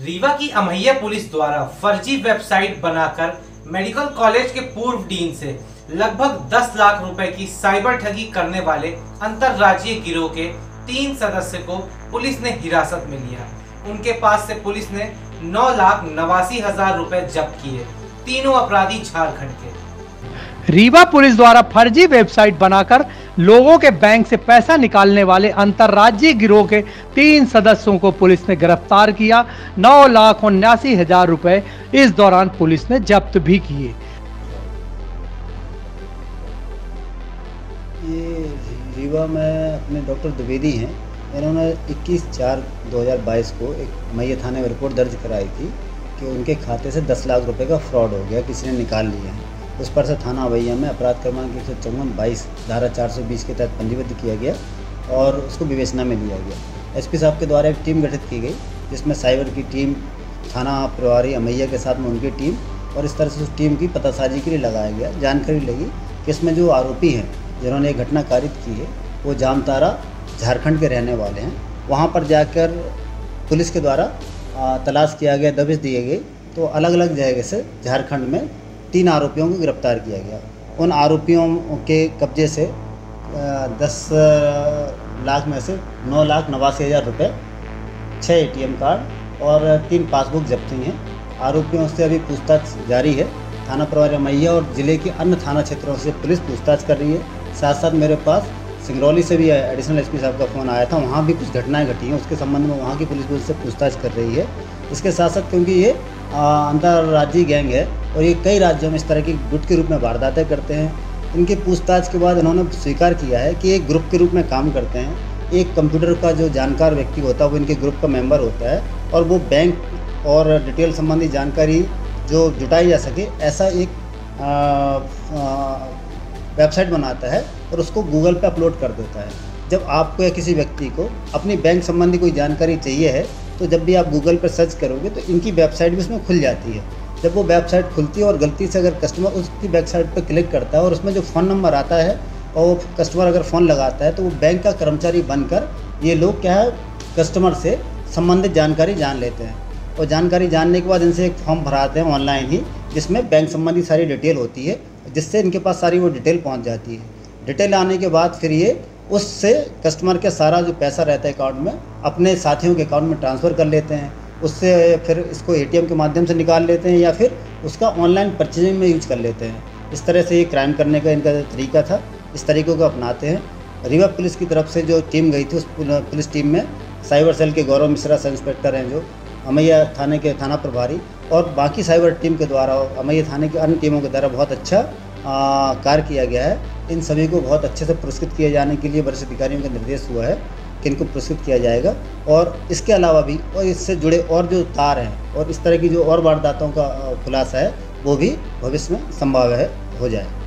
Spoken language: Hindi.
रीवा की अमैया पुलिस द्वारा फर्जी वेबसाइट बनाकर मेडिकल कॉलेज के पूर्व डीन से लगभग 10 लाख रुपए की साइबर ठगी करने वाले अंतरराज्यीय गिरोह के 3 सदस्य को पुलिस ने हिरासत में लिया। उनके पास से पुलिस ने 9,89,000 रुपए जब्त किए। तीनों अपराधी झारखंड के। रीवा पुलिस द्वारा फर्जी वेबसाइट बनाकर लोगों के बैंक से पैसा निकालने वाले अंतरराज्यीय गिरोह के 3 सदस्यों को पुलिस ने गिरफ्तार किया। 9,79,000 रुपए इस दौरान पुलिस ने जब्त भी किए। ये रीवा में अपने डॉक्टर द्विवेदी हैं। इन्होंने 21/4/2022 को एक अमैया थाने में रिपोर्ट दर्ज कराई थी कि उनके खाते से 10 लाख रुपए का फ्रॉड हो गया, किसी ने निकाल लिया है। उस पर से थाना अमैया में अपराध क्रमांक 154/22 धारा 420 के तहत पंजीबद्ध किया गया और उसको विवेचना में लिया गया। एसपी साहब के द्वारा एक टीम गठित की गई, जिसमें साइबर की टीम, थाना प्रभारी अमैया के साथ में उनकी टीम, और इस तरह से उस टीम की पतासाजी के लिए लगाया गया। जानकारी लगी कि इसमें जो आरोपी हैं जिन्होंने एक घटना कारित की है वो जामताड़ा झारखंड के रहने वाले हैं। वहाँ पर जाकर पुलिस के द्वारा तलाश किया गया, दबिश दिए गए, तो अलग अलग जगह से झारखंड में 3 आरोपियों को गिरफ्तार किया गया। उन आरोपियों के कब्जे से 10 लाख में से 9,89,000 रुपये, 6 ATM कार्ड और 3 पासबुक जब्त हुई हैं। आरोपियों से अभी पूछताछ जारी है। थाना प्रभारी अमैया और ज़िले के अन्य थाना क्षेत्रों से पुलिस पूछताछ कर रही है। साथ साथ मेरे पास सिंगरौली से भी एडिशनल एसपी साहब का फ़ोन आया था, वहाँ भी कुछ घटनाएं घटी हैं, उसके संबंध में वहाँ की पुलिस से पूछताछ कर रही है। इसके साथ साथ क्योंकि ये अंतर्राज्यीय गैंग है और ये कई राज्यों में इस तरह की गुट के रूप में वारदातें करते हैं। इनके पूछताछ के बाद इन्होंने स्वीकार किया है कि एक ग्रुप के रूप में काम करते हैं। एक कंप्यूटर का जो जानकार व्यक्ति होता है वो इनके ग्रुप का मेंबर होता है और वो बैंक और डिटेल संबंधी जानकारी जो जुटाई जा सके ऐसा एक वेबसाइट बनाता है और उसको गूगल पे अपलोड कर देता है। जब आपको या किसी व्यक्ति को अपनी बैंक संबंधी कोई जानकारी चाहिए है तो जब भी आप गूगल पर सर्च करोगे तो इनकी वेबसाइट भी उसमें खुल जाती है। जब वो वेबसाइट खुलती है और गलती से अगर कस्टमर उसकी वेबसाइट पर क्लिक करता है और उसमें जो फ़ोन नंबर आता है और वो कस्टमर अगर फ़ोन लगाता है तो वो बैंक का कर्मचारी बनकर ये लोग क्या है कस्टमर से संबंधित जानकारी जान लेते हैं। और जानकारी जानने के बाद इनसे एक फॉर्म भराते हैं ऑनलाइन ही, जिसमें बैंक संबंधी सारी डिटेल होती है, जिससे इनके पास सारी वो डिटेल पहुंच जाती है। डिटेल आने के बाद फिर ये उससे कस्टमर का सारा जो पैसा रहता है अकाउंट में अपने साथियों के अकाउंट में ट्रांसफ़र कर लेते हैं। उससे फिर इसको ATM के माध्यम से निकाल लेते हैं या फिर उसका ऑनलाइन परचेजिंग में यूज कर लेते हैं। इस तरह से ये क्राइम करने का इनका तरीका था। इस तरीक़ों को अपनाते हैं। रीवा पुलिस की तरफ से जो टीम गई थी उस पुलिस टीम में साइबर सेल के गौरव मिश्रा सब इंस्पेक्टर हैं, जो अमैया थाने के थाना प्रभारी, और बाकी साइबर टीम के द्वारा अमैया थाने की अन्य टीमों के द्वारा बहुत अच्छा कार्य किया गया है। इन सभी को बहुत अच्छे से पुरस्कृत किए जाने के लिए वरिष्ठ अधिकारियों का निर्देश हुआ है कि इनको पुरस्कृत किया जाएगा। और इसके अलावा भी और इससे जुड़े और जो तार हैं और इस तरह की जो और वारदातों का खुलासा है वो भी भविष्य में संभव है हो जाए।